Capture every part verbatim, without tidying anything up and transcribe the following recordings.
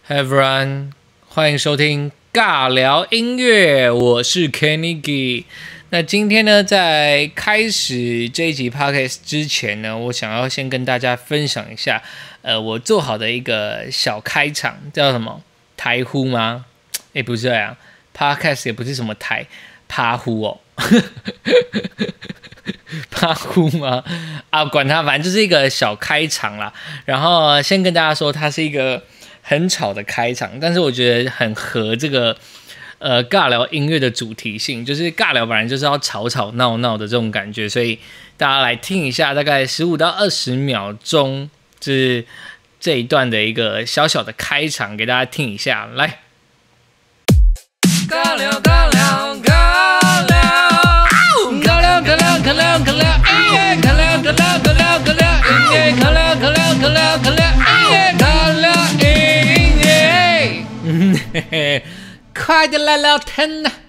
Hi everyone， 欢迎收听尬聊音乐，我是 Kenny。那今天呢，在开始这一集 Podcast 之前呢，我想要先跟大家分享一下，呃，我做好的一个小开场，叫什么？台呼吗？诶，不是这样 ，Podcast 也不是什么台趴呼哦。趴呼吗？啊，管它，反正就是一个小开场啦。然后先跟大家说，它是一个很吵的开场，但是我觉得很合这个呃尬聊音乐的主题性，就是尬聊本来就是要吵吵闹闹的这种感觉，所以大家来听一下，大概十五到二十秒钟，就是这一段的一个小小的开场，给大家听一下，来。尬聊尬聊尬聊。尬聊尬聊尬聊尬聊音乐，尬聊尬聊尬聊尬聊音乐，尬聊尬聊尬聊尬聊音乐，尬聊音乐。嗯嘿嘿，快点来聊天呐！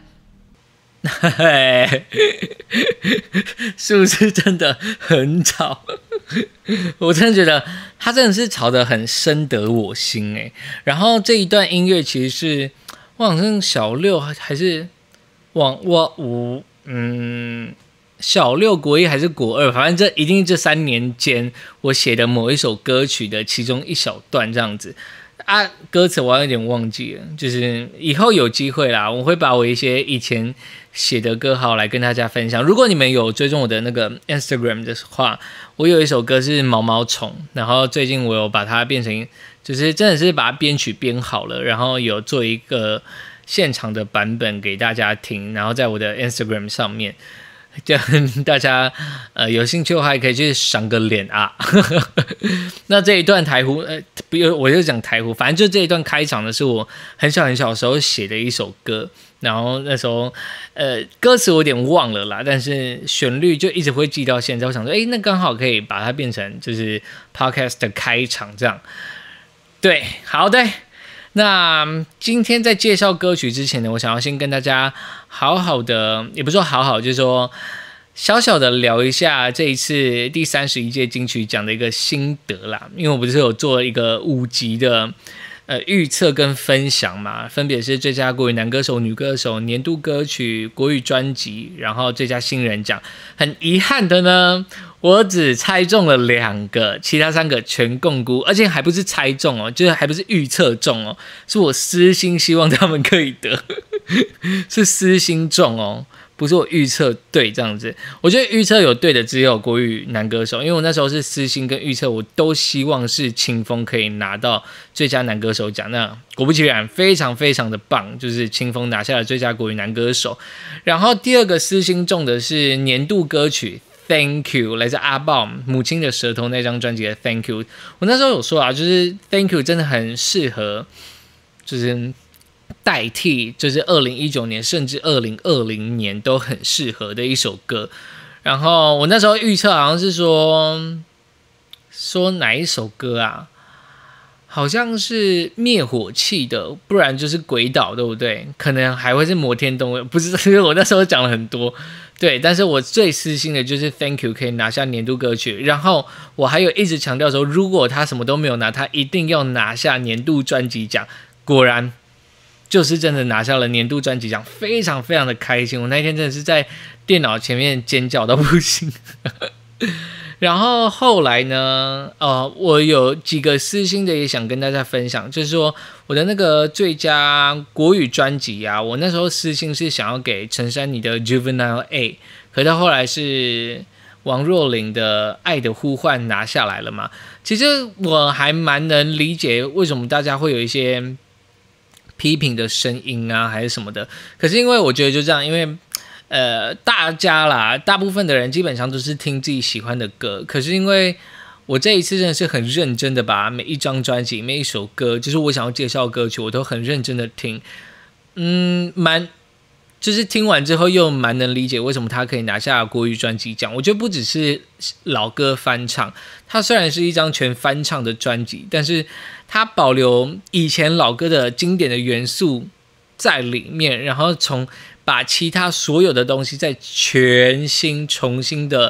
嘿，是不是真的很吵？我真的觉得他真的是吵得很深得我心哎。然后这一段音乐其实是我好像小六还是往我五。嗯，小六国一还是国二，反正这一定这三年间我写的某一首歌曲的其中一小段这样子啊，歌词我有点忘记了，就是以后有机会啦，我会把我一些以前写的歌好来跟大家分享。如果你们有追踪我的那个 Instagram 的话，我有一首歌是毛毛虫，然后最近我有把它变成，就是真的是把它编曲编好了，然后有做一个现场的版本给大家听，然后在我的 Instagram 上面，就大家呃有兴趣的话，可以去赏个脸啊。那这一段台呼，呃，不，我就讲台呼，反正就这一段开场的是我很小很小的时候写的一首歌，然后那时候呃歌词我有点忘了啦，但是旋律就一直会记到现在。我想说，哎，那刚好可以把它变成就是 Podcast 的开场这样。对，好的。那今天在介绍歌曲之前呢，我想要先跟大家好好的，也不是说好好，就是说小小的聊一下这一次第三十一届金曲奖的一个心得啦。因为我不是有做一个五集的呃预测跟分享嘛，分别是最佳国语男歌手、女歌手、年度歌曲、国语专辑，然后最佳新人奖。很遗憾的呢，我只猜中了两个，其他三个全共估，而且还不是猜中哦，就是还不是预测中哦，是我私心希望他们可以得，是私心中哦，不是我预测对这样子。我觉得预测有对的只有国语男歌手，因为我那时候是私心跟预测，我都希望是清风可以拿到最佳男歌手奖。那果不其然，非常非常的棒，就是清风拿下了最佳国语男歌手。然后第二个私心中的是年度歌曲。Thank you， 来自阿爆《母亲的舌头》那张专辑的 Thank you。我那时候有说啊，就是 Thank you 真的很适合，就是代替，就是二零一九年甚至二零二零年都很适合的一首歌。然后我那时候预测好像是说，说哪一首歌啊？好像是灭火器的，不然就是鬼岛，对不对？可能还会是摩天动物，不是？因为我那时候讲了很多，对。但是我最私心的就是 Thank you 可以拿下年度歌曲，然后我还有一直强调说，如果他什么都没有拿，他一定要拿下年度专辑奖。果然就是真的拿下了年度专辑奖，非常非常的开心。我那天真的是在电脑前面尖叫到不行。然后后来呢，呃，我有几个私心的也想跟大家分享，就是说我的那个最佳国语专辑啊，我那时候私心是想要给陈珊妮的 Juvenile A， 可到后来是王若琳的爱的呼唤拿下来了嘛。其实我还蛮能理解为什么大家会有一些批评的声音啊，还是什么的。可是因为我觉得就这样，因为呃，大家啦，大部分的人基本上都是听自己喜欢的歌。可是因为我这一次真的是很认真的把每一张专辑、每一首歌，就是我想要介绍的歌曲，我都很认真的听。嗯，蛮就是听完之后又蛮能理解为什么他可以拿下国语专辑奖。我觉得不只是老歌翻唱，它虽然是一张全翻唱的专辑，但是它保留以前老歌的经典的元素在里面，然后从把其他所有的东西再全新重新的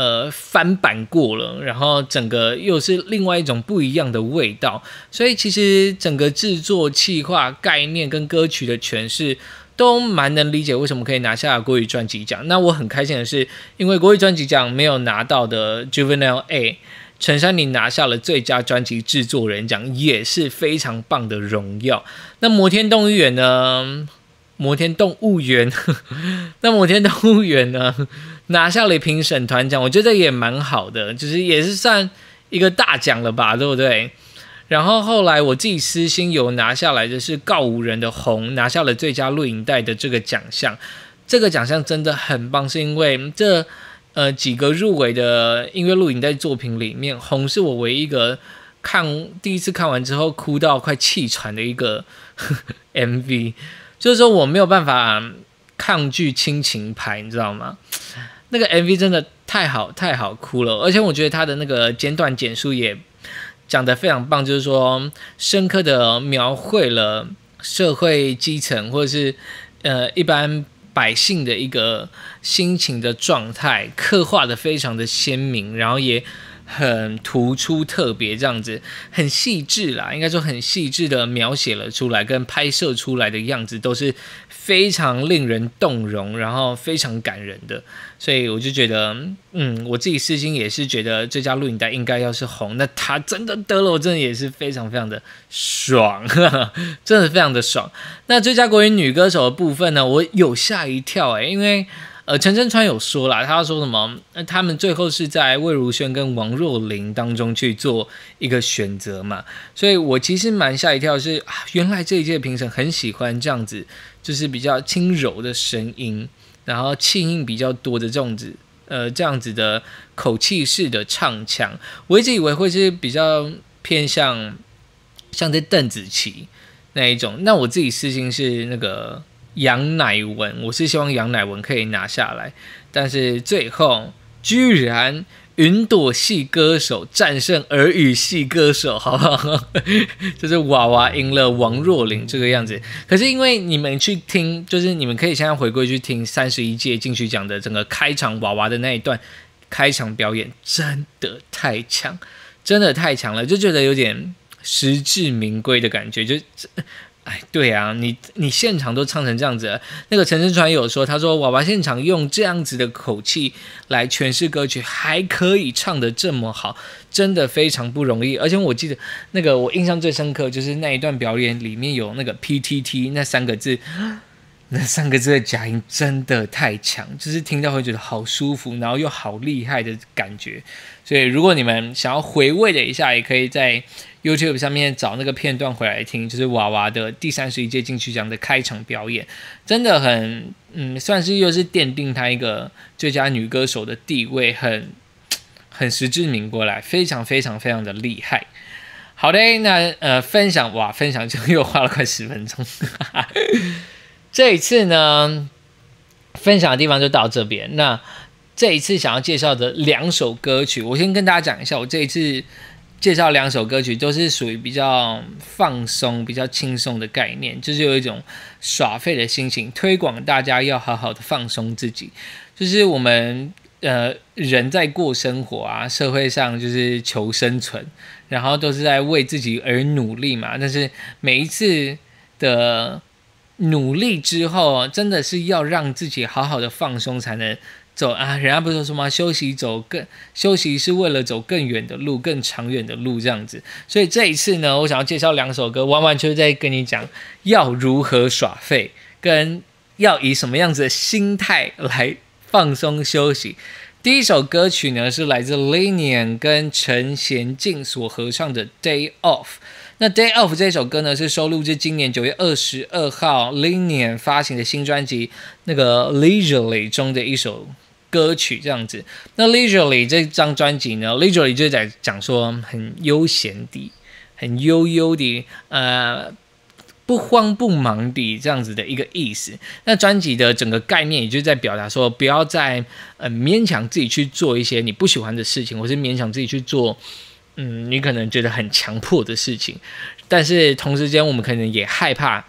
呃翻版过了，然后整个又是另外一种不一样的味道，所以其实整个制作企划概念跟歌曲的诠释都蛮能理解为什么可以拿下国语专辑奖。那我很开心的是，因为国语专辑奖没有拿到的 Juvenile A， 陈珊妮拿下了最佳专辑制作人奖，也是非常棒的荣耀。那摩天动物园呢？摩天动物园，那摩天动物园呢拿下了评审团奖，我觉得也蛮好的，就是也是算一个大奖了吧，对不对？然后后来我自己私心有拿下来的是告五人的《红》，拿下了最佳录影带的这个奖项。这个奖项真的很棒，是因为这呃几个入围的音乐录影带作品里面，《红》是我唯一一个看第一次看完之后哭到快气喘的一个呵呵 M V。就是说我没有办法抗拒亲情牌，你知道吗？那个 M V 真的太好太好哭了，而且我觉得他的那个简短简述也讲得非常棒，就是说深刻的描绘了社会基层或者是呃一般百姓的一个心情的状态，刻画得非常的鲜明，然后也很突出特别，这样子很细致啦，应该说很细致的描写了出来，跟拍摄出来的样子都是非常令人动容，然后非常感人的。所以我就觉得，嗯，我自己私心也是觉得这家录影带应该要是红，那他真的得了，我真的也是非常非常的爽，呵呵，真的非常的爽。那最佳国语女歌手的部分呢，我有吓一跳哎、欸，因为。呃，陈振川有说啦，他说什么？呃、他们最后是在魏如萱跟王若琳当中去做一个选择嘛，所以我其实蛮吓一跳是，是、啊、原来这一届评审很喜欢这样子，就是比较轻柔的声音，然后气音比较多的这种子，呃，这样子的口气式的唱腔。我一直以为会是比较偏向像在邓紫棋那一种，那我自己私心是那个。杨乃文，我是希望杨乃文可以拿下来，但是最后居然云朵系歌手战胜耳语系歌手，好不好？就是娃娃赢了王若琳这个样子。可是因为你们去听，就是你们可以现在回归去听三十一届金曲奖的整个开场娃娃的那一段开场表演，真的太强，真的太强了，就觉得有点实至名归的感觉，就。哎，对啊，你你现场都唱成这样子了，那个陈振川有说，他说娃娃现场用这样子的口气来诠释歌曲，还可以唱得这么好，真的非常不容易。而且我记得那个我印象最深刻就是那一段表演里面有那个 P T T 那三个字，那三个字的假音真的太强，就是听到会觉得好舒服，然后又好厉害的感觉。所以如果你们想要回味的一下，也可以在YouTube 上面找那个片段回来听，就是娃娃的第三十一届金曲奖的开场表演，真的很，嗯，算是又是奠定她一个最佳女歌手的地位，很很实至名归来，非常非常非常的厉害。好的，那呃分享哇，分享就又花了快十分钟，这一次呢，分享的地方就到这边。那这一次想要介绍的两首歌曲，我先跟大家讲一下，我这一次。介绍两首歌曲都是属于比较放松、比较轻松的概念，就是有一种耍废的心情，推广大家要好好的放松自己。就是我们呃人在过生活啊，社会上就是求生存，然后都是在为自己而努力嘛。但是每一次的努力之后，真的是要让自己好好的放松才能。走啊，人家不是说什么休息走更休息是为了走更远的路、更长远的路这样子。所以这一次呢，我想要介绍两首歌，完完全全在跟你讲要如何耍废，跟要以什么样子的心态来放松休息。第一首歌曲呢是来自 Linian 跟陈娴静所合唱的 Day Off。那 Day Off 这首歌呢是收录自今年九月二十二号 Linian 发行的新专辑那个 Leisurely 中的一首歌曲这样子。那 Leisurely 这张专辑呢 Leisurely 就在讲说很悠闲的很悠悠的呃不慌不忙的这样子的一个意思。那专辑的整个概念也就是在表达说不要再呃勉强自己去做一些你不喜欢的事情，或是勉强自己去做嗯，你可能觉得很强迫的事情，但是同时间我们可能也害怕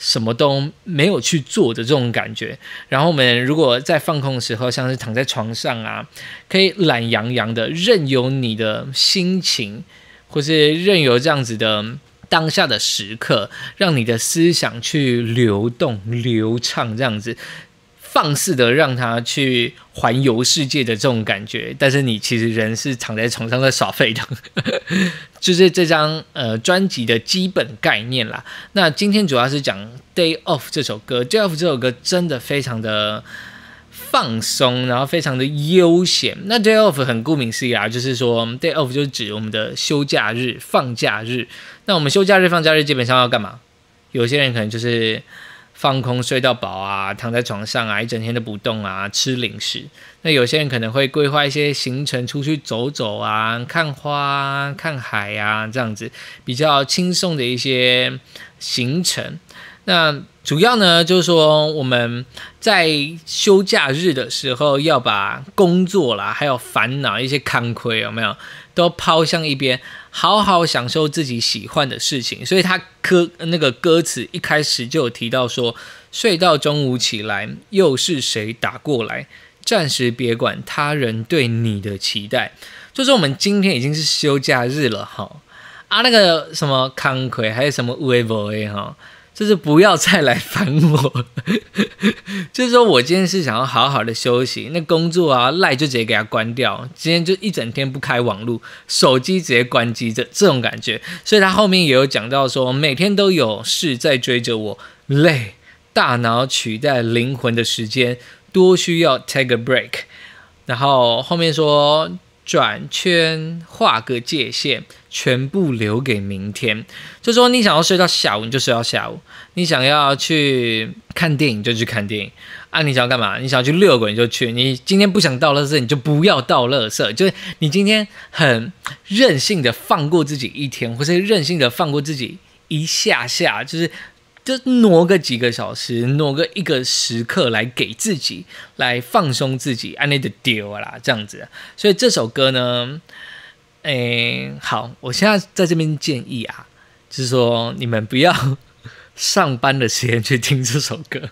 什么都没有去做的这种感觉。然后我们如果在放空的时候，像是躺在床上啊，可以懒洋洋的，任由你的心情，或是任由这样子的当下的时刻，让你的思想去流动、流畅，这样子放肆的让它去环游世界的这种感觉。但是你其实人是躺在床上在耍废的。就是这张呃专辑的基本概念啦。那今天主要是讲《Day Off》这首歌，《Day Off》这首歌真的非常的放松，然后非常的悠闲。那 Day Off 很顾名思义啊，就是说 Day Off 就是指我们的休假日、放假日。那我们休假日、放假日基本上要干嘛？有些人可能就是放空睡到饱啊，躺在床上啊，一整天都不动啊，吃零食。那有些人可能会规划一些行程，出去走走啊，看花啊，看海啊，这样子比较轻松的一些行程。那主要呢，就是说我们在休假日的时候，要把工作啦，还有烦恼一些康亏有没有，都抛向一边，好好享受自己喜欢的事情。所以他歌那个歌词一开始就有提到说，睡到中午起来，又是谁打过来？暂时别管他人对你的期待。就是我们今天已经是休假日了哈，啊那个什么康亏还是什么微博哈。就是不要再来烦我。就是说我今天是想要好好的休息，那工作啊赖就直接给它关掉，今天就一整天不开网路，手机直接关机，这这种感觉。所以他后面也有讲到说，每天都有事在追着我，累，大脑取代灵魂的时间多需要 take a break。 然后后面说，转圈画个界限，全部留给明天。就说你想要睡到下午，你就睡到下午；你想要去看电影就去看电影啊！你想要干嘛？你想要去遛狗你就去。你今天不想倒垃圾，你就不要倒垃圾。就是你今天很任性的放过自己一天，或是任性的放过自己一下下，就是。就挪个几个小时，挪个一个时刻来给自己，来放松自己，按那就丢啦，这样子。所以这首歌呢，诶，好，我现在在这边建议啊，就是说你们不要上班的时间去听这首歌，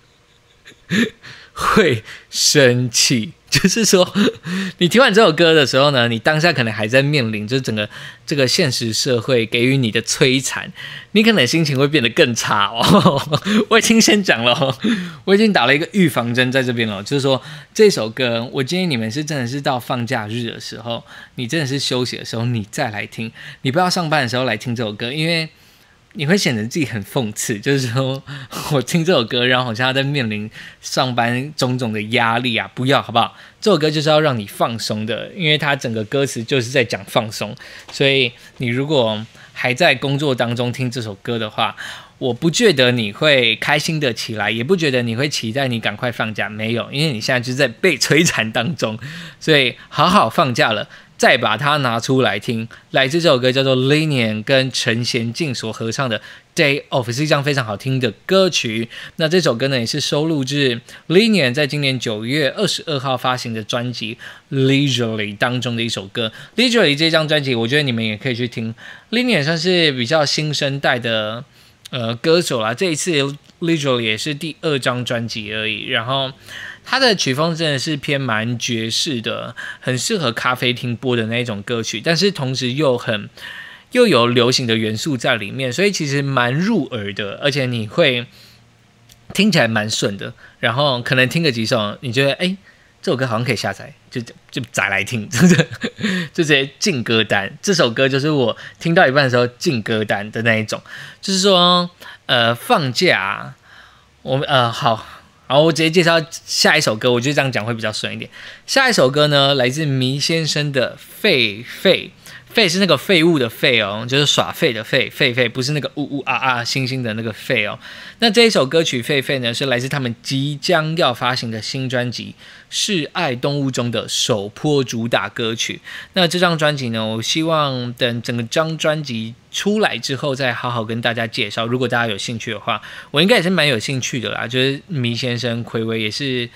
会生气。就是说，你听完这首歌的时候呢，你当下可能还在面临就是整个这个现实社会给予你的摧残，你可能心情会变得更差哦。我已经先讲了哦，我已经打了一个预防针在这边了，就是说这首歌，我建议你们是真的是到放假日的时候，你真的是休息的时候，你再来听，你不要上班的时候来听这首歌，因为你会显得自己很讽刺，就是说我听这首歌，然后好像他在面临上班种种的压力啊，不要好不好？这首歌就是要让你放松的，因为它整个歌词就是在讲放松，所以你如果还在工作当中听这首歌的话，我不觉得你会开心的起来，也不觉得你会期待你赶快放假，没有，因为你现在就是在被摧残当中，所以好好放假了。再把它拿出来听，来自这首歌叫做 Linian 跟陈贤进所合唱的 Day Off， 是一张非常好听的歌曲。那这首歌呢，也是收录至 Linian 在今年九月二十二号发行的专辑 Leisurely 当中的一首歌。Leisurely 这张专辑，我觉得你们也可以去听。Linian 算是比较新生代的呃歌手啦，这一次 Leisurely 也是第二张专辑而已，然后。他的曲风真的是偏蛮爵士的，很适合咖啡厅播的那种歌曲，但是同时又很又有流行的元素在里面，所以其实蛮入耳的，而且你会听起来蛮顺的。然后可能听个几首，你觉得哎，这首歌好像可以下载，就就载来听，就直接进歌单。这首歌就是我听到一半的时候进歌单的那一种，就是说呃放假，我们呃好。好，我直接介绍下一首歌，我觉得这样讲会比较顺一点。下一首歌呢，来自迷先生的《狒狒》，狒是那个废物的废哦，就是耍废的废，狒狒不是那个呜呜啊啊星星的那个废哦。那这一首歌曲《狒狒》呢，是来自他们即将要发行的新专辑《是爱动物》中的首波主打歌曲。那这张专辑呢，我希望等整个张专辑出来之后再好好跟大家介绍，如果大家有兴趣的话，我应该也是蛮有兴趣的啦。就是迷先生、睽违也是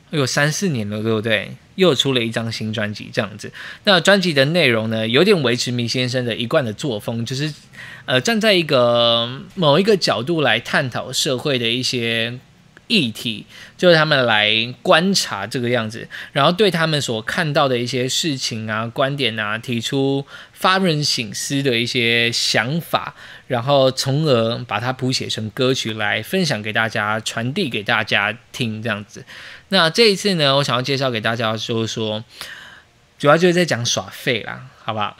有三四年了，对不对？又出了一张新专辑，这样子。那专辑的内容呢，有点维持迷先生的一贯的作风，就是呃，站在一个某一个角度来探讨社会的一些议题，就是他们来观察这个样子，然后对他们所看到的一些事情啊、观点啊，提出发人省思的一些想法，然后从而把它谱写成歌曲来分享给大家，传递给大家听，这样子。那这一次呢，我想要介绍给大家就是说，主要就是在讲耍废啦，好不好？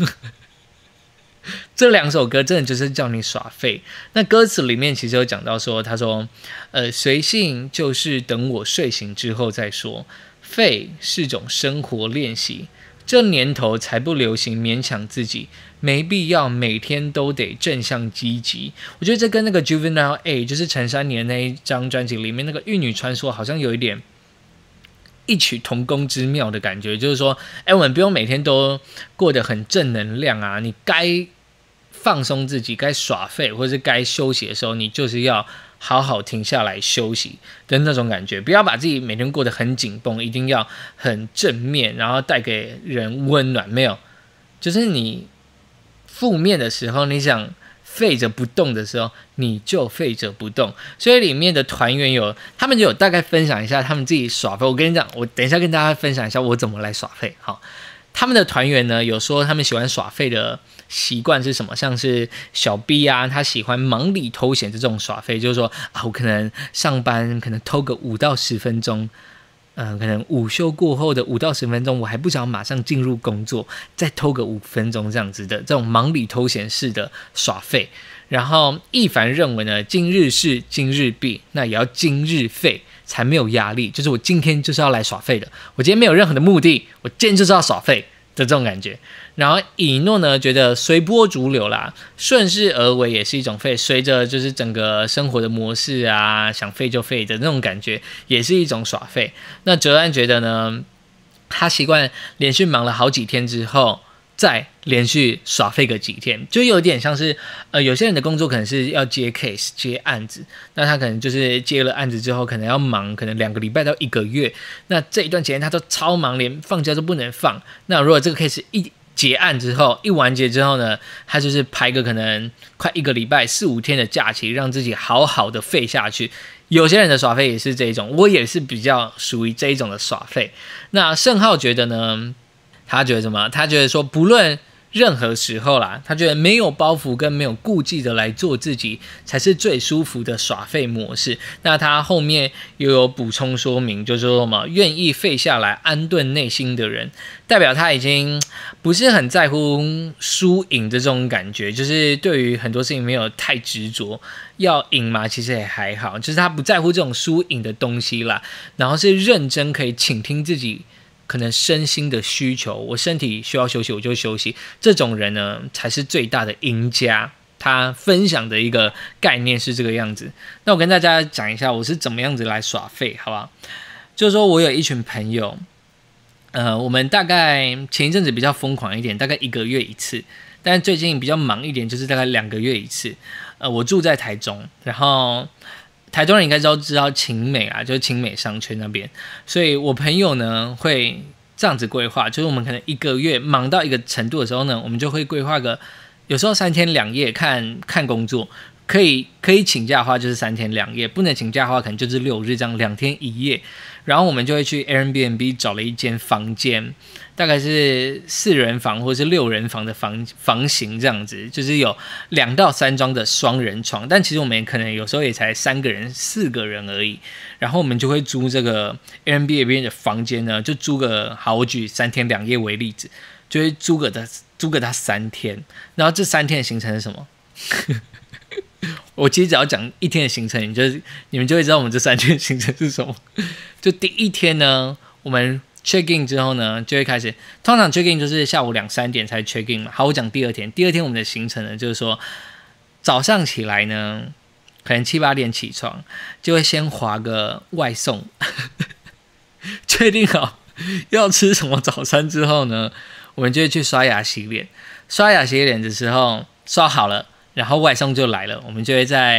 这两首歌真的就是叫你耍废。那歌词里面其实有讲到说，他说，呃，随性就是等我睡醒之后再说，废是种生活练习，这年头才不流行勉强自己，没必要每天都得正向积极。我觉得这跟那个 Juvenile A 就是陈珊妮那一张专辑里面那个玉女传说好像有一点异曲同工之妙的感觉，就是说，哎，我们不用每天都过得很正能量啊，你该放松自己，该耍废或是该休息的时候，你就是要好好停下来休息的那种感觉，不要把自己每天过得很紧绷，一定要很正面，然后带给人温暖。没有，就是你负面的时候，你想废着不动的时候，你就废着不动。所以里面的团员有，他们就有大概分享一下他们自己耍废。我跟你讲，我等一下跟大家分享一下我怎么来耍废。好，他们的团员呢有说他们喜欢耍废的习惯是什么？像是小 B 啊，他喜欢忙里偷闲这种耍废，就是说啊，我可能上班可能偷个五到十分钟，嗯、呃，可能午休过后的五到十分钟，我还不想马上进入工作，再偷个五分钟这样子的这种忙里偷闲式的耍废。然后一凡认为呢，今日事今日毕，那也要今日废，才没有压力。就是我今天就是要来耍废的，我今天没有任何的目的，我今天就是要耍废的这种感觉。然后以诺呢觉得随波逐流啦，顺势而为也是一种废，随着就是整个生活的模式啊，想废就废的那种感觉，也是一种耍废。那哲安觉得呢，他习惯连续忙了好几天之后，再连续耍废个几天，就有点像是呃，有些人的工作可能是要接 case 接案子，那他可能就是接了案子之后，可能要忙，可能两个礼拜到一个月，那这一段时间他都超忙，连放假都不能放。那如果这个 case 一结案之后，一完结之后呢，他就是排个可能快一个礼拜四五天的假期，让自己好好的废下去。有些人的耍废也是这一种，我也是比较属于这一种的耍废。那盛浩觉得呢？他觉得什么？他觉得说，不论任何时候啦，他觉得没有包袱跟没有顾忌的来做自己，才是最舒服的耍废模式。那他后面又有补充说明，就是说什么愿意废下来安顿内心的人，代表他已经不是很在乎输赢的这种感觉，就是对于很多事情没有太执着。要赢嘛，其实也还好，就是他不在乎这种输赢的东西啦，然后是认真可以倾听自己可能身心的需求，我身体需要休息我就休息，这种人呢才是最大的赢家。他分享的一个概念是这个样子。那我跟大家讲一下我是怎么样子来耍废，好不好？就是说我有一群朋友，呃，我们大概前一阵子比较疯狂一点，大概一个月一次，但是最近比较忙一点，就是大概两个月一次。呃，我住在台中，然后台中人应该都知道晴美啊，就是晴美商圈那边，所以我朋友呢会这样子规划，就是我们可能一个月忙到一个程度的时候呢，我们就会规划个有时候三天两夜，看看工作，可以可以请假的话就是三天两夜，不能请假的话可能就是六日这样两天一夜，然后我们就会去 Airbnb 找了一间房间，大概是四人房或者是六人房的房房型这样子，就是有两到三张的双人床，但其实我们可能有时候也才三个人、四个人而已。然后我们就会租这个 Airbnb 的房间呢，就租个好，我举三天两夜为例子，就会租个的租个它三天，然后这三天的行程是什么？我其实只要讲一天的行程，你就你们就会知道我们这三天的行程是什么。就第一天呢，我们 check in 之后呢，就会开始，通常 check in 就是下午两三点才 check in 嘛。好，我讲第二天，第二天我们的行程呢，就是说早上起来呢，可能七八点起床，就会先划个外送，确定好要吃什么早餐之后呢，我们就会去刷牙洗脸。刷牙洗脸的时候刷好了，然后外送就来了，我们就会在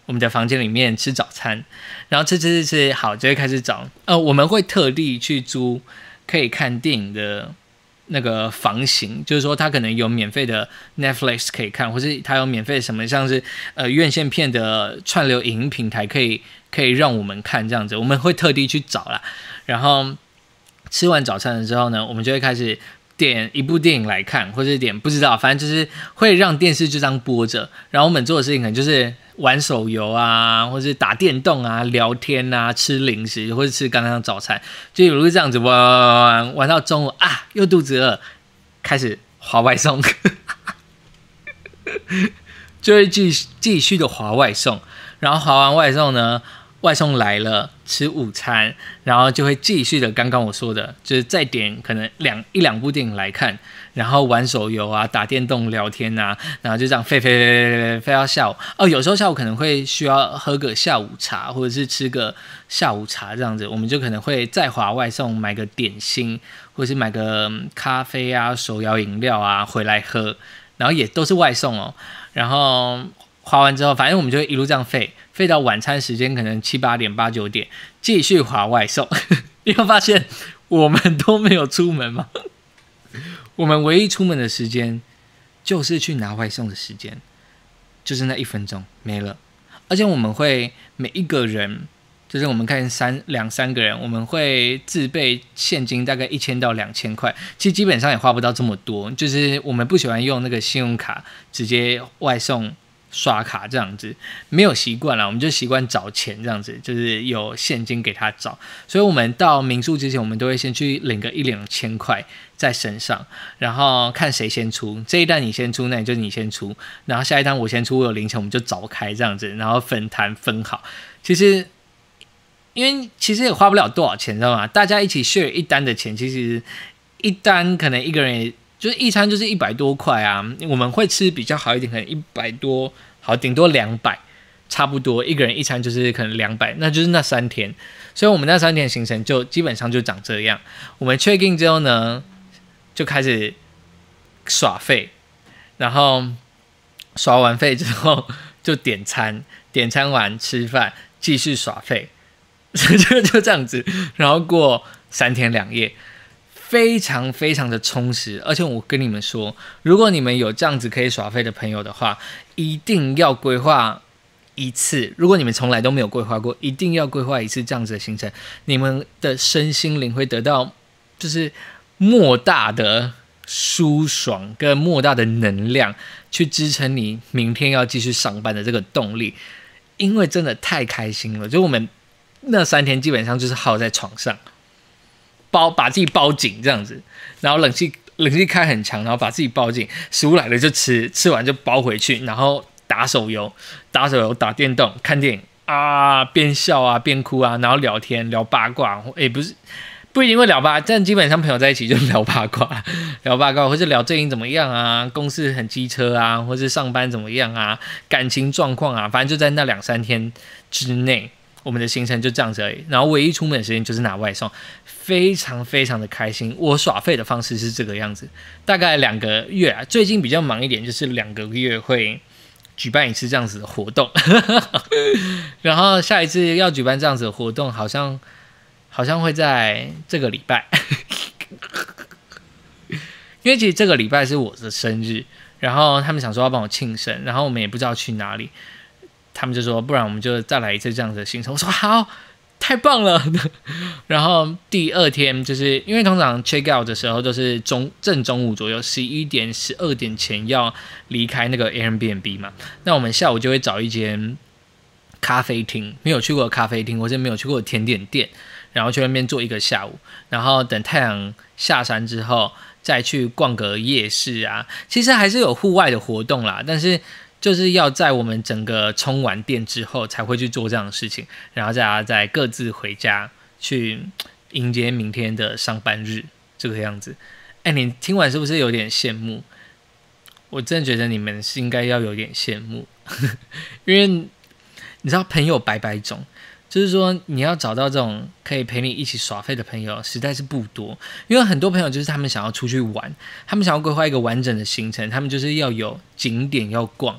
我们的房间里面吃早餐，然后吃吃吃吃，好就会开始找，呃，我们会特地去租可以看电影的那个房型，就是说它可能有免费的 Netflix 可以看，或是它有免费的什么像是呃院线片的串流影音平台可以可以让我们看这样子，我们会特地去找啦。然后吃完早餐了之后呢，我们就会开始点一部电影来看，或者点不知道，反正就是会让电视就这样播着，然后我们做的事情可能就是玩手游啊，或是打电动啊、聊天啊、吃零食，或者吃刚刚的早餐，就比如这样子玩玩玩玩玩到中午啊，又肚子饿，开始滑外送，就会继继续的滑外送，然后滑完外送呢，外送来了，吃午餐，然后就会继续的刚刚我说的，就是再点可能两一两部电影来看，然后玩手游啊、打电动、聊天啊，然后就这样飞飞飞飞飞飞到下午。哦，有时候下午可能会需要喝个下午茶，或者是吃个下午茶这样子，我们就可能会再滑外送，买个点心，或者是买个咖啡啊、手摇饮料啊回来喝，然后也都是外送哦。然后滑完之后，反正我们就会一路这样飞，飞到晚餐时间可能七八点、八九点，继续滑外送。你会发现我们都没有出门吗？我们唯一出门的时间就是去拿外送的时间，就是那一分钟没了。而且我们会每一个人，就是我们看三两三个人，我们会自备现金大概一千到两千块，其实基本上也花不到这么多。就是我们不喜欢用那个信用卡直接外送。刷卡这样子没有习惯啦，我们就习惯找钱这样子，就是有现金给他找，所以我们到民宿之前，我们都会先去领个一两千块在身上，然后看谁先出，这一单你先出，那你就你先出，然后下一单我先出，我有零钱我们就找开这样子，然后分摊分好。其实因为其实也花不了多少钱，知道吗？大家一起 share 一单的钱，其实一单可能一个人也。就是一餐就是一百多块啊，我们会吃比较好一点，可能一百多，好顶多两百，差不多一个人一餐就是可能两百，那就是那三天，所以我们那三天的行程就基本上就长这样。我们 check in 之后呢，就开始耍废，然后耍完废之后就点餐，点餐完吃饭，继续耍废，就就这样子，然后过三天两夜。非常非常的充实，而且我跟你们说，如果你们有这样子可以耍废的朋友的话，一定要规划一次。如果你们从来都没有规划过，一定要规划一次这样子的行程，你们的身心灵会得到就是莫大的舒爽跟莫大的能量，去支撑你明天要继续上班的这个动力。因为真的太开心了，就我们那三天基本上就是耗在床上。包把自己包紧这样子，然后冷气冷气开很强，然后把自己包紧，食物来了就吃，吃完就包回去，然后打手游，打手游打电动，看电影啊，边笑啊边哭啊，然后聊天聊八卦，也不是不一定会聊八卦，但基本上朋友在一起就聊八卦，聊八卦或者聊最近怎么样啊，公司很机车啊，或是上班怎么样啊，感情状况啊，反正就在那两三天之内。我们的行程就这样子而已，然后唯一出门的时间就是拿外送，非常非常的开心。我耍废的方式是这个样子，大概两个月啊，最近比较忙一点，就是两个月会举办一次这样子的活动，然后下一次要举办这样子的活动，好像好像会在这个礼拜，因为其实这个礼拜是我的生日，然后他们想说要帮我庆生，然后我们也不知道去哪里。他们就说，不然我们就再来一次这样的行程。我说好，太棒了。然后第二天就是因为通常 check out 的时候都是中正中午左右，十一点、十二点前要离开那个 Airbnb 嘛。那我们下午就会找一间咖啡厅，没有去过的咖啡厅或者没有去过的甜点店，然后去那边坐一个下午，然后等太阳下山之后再去逛个夜市啊。其实还是有户外的活动啦，但是。就是要在我们整个充完电之后才会去做这样的事情，然后大家再各自回家去迎接明天的上班日，这个样子。哎，你听完是不是有点羡慕？我真的觉得你们是应该要有点羡慕，因为你知道朋友百百种，就是说你要找到这种可以陪你一起耍废的朋友实在是不多，因为很多朋友就是他们想要出去玩，他们想要规划一个完整的行程，他们就是要有景点要逛，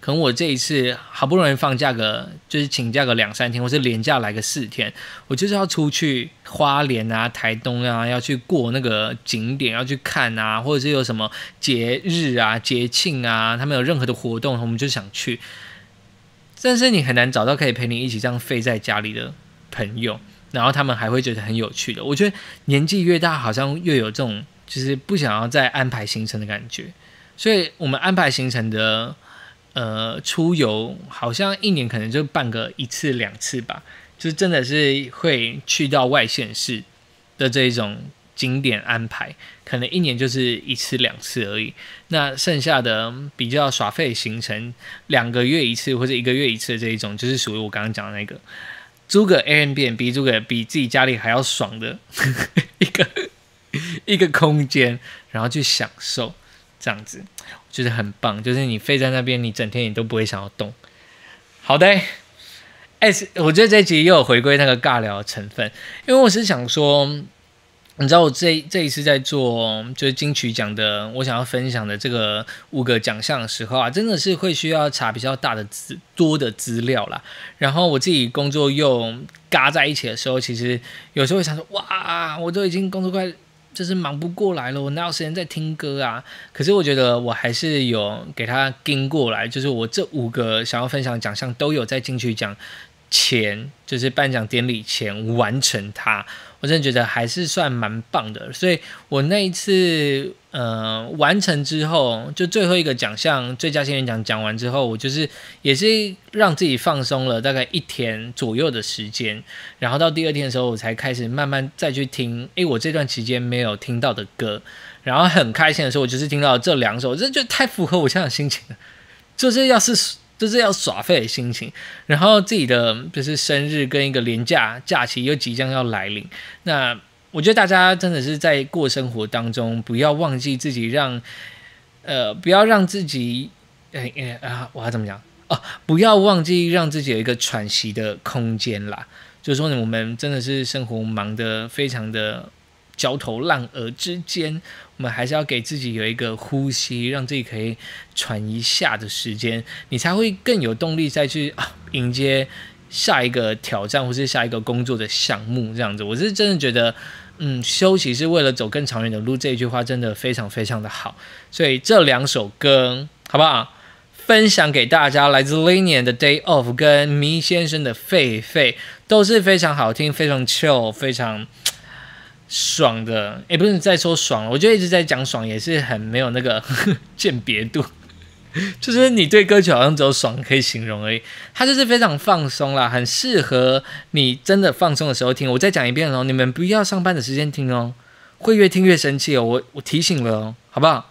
可能我这一次好不容易放假个，就是请假个两三天，或是连假来个四天，我就是要出去花莲啊、台东啊，要去过那个景点，要去看啊，或者是有什么节日啊、节庆啊，他们有任何的活动，我们就想去。但是你很难找到可以陪你一起这样废在家里的朋友，然后他们还会觉得很有趣的。我觉得年纪越大，好像越有这种就是不想要再安排行程的感觉。所以我们安排行程的呃出游，好像一年可能就办个一次两次吧，就是真的是会去到外县市的这一种景点安排，可能一年就是一次两次而已。那剩下的比较耍废行程，两个月一次或者一个月一次的这一种，就是属于我刚刚讲的那个租个 Airbnb， 租个比自己家里还要爽的一个一个空间，然后去享受。这样子，我觉得很棒，就是你飞在那边，你整天你都不会想要动。好的，哎、欸，我觉得这一集又有回归那个尬聊的成分，因为我是想说，你知道我这这一次在做就是金曲奖的，我想要分享的这个五个奖项的时候啊，真的是会需要查比较大的资多的资料啦。然后我自己工作又嘎在一起的时候，其实有时候会想说，哇，我都已经工作快。就是忙不过来了，我哪有时间在听歌啊？可是我觉得我还是有给他跟过来，就是我这五个想要分享的奖项都有在金曲奖前，就是颁奖典礼前完成它。我真的觉得还是算蛮棒的，所以我那一次呃完成之后，就最后一个奖项最佳新人奖讲完之后，我就是也是让自己放松了大概一天左右的时间，然后到第二天的时候，我才开始慢慢再去听，诶，我这段期间没有听到的歌，然后很开心的时候，我就是听到这两首，我真的觉得太符合我现在的心情了，就是要是。就是要耍废的心情，然后自己的就是生日跟一个连假假期又即将要来临，那我觉得大家真的是在过生活当中，不要忘记自己让，呃，不要让自己，呃呃啊，我要怎么讲哦？不要忘记让自己有一个喘息的空间啦。就是说，我们真的是生活忙得非常的焦头烂额之间。我们还是要给自己有一个呼吸，让自己可以喘一下的时间，你才会更有动力再去、啊、迎接下一个挑战或是下一个工作的项目。这样子，我是真的觉得，嗯，休息是为了走更长远的路，这一句话真的非常非常的好。所以这两首歌，好不好？分享给大家，来自 Linian 的 Day Off 跟迷先生的狒狒，都是非常好听，非常 chill， 非常。爽的，也不是在说爽，我觉得一直在讲爽，也是很没有那个鉴别度，就是你对歌曲好像只有爽可以形容而已，它就是非常放松啦，很适合你真的放松的时候听。我再讲一遍哦，你们不要上班的时间听哦，会越听越生气哦，我我提醒了哦，好不好？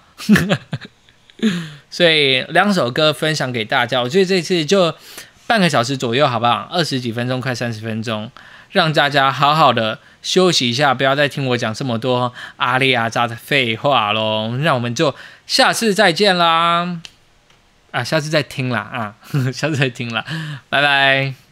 所以两首歌分享给大家，我觉得这次就半个小时左右，好不好？二十几分钟，快三十分钟。让大家好好的休息一下，不要再听我讲这么多阿里阿扎的废话咯。那我们就下次再见啦！啊，下次再听啦啊，下次再听啦，拜拜。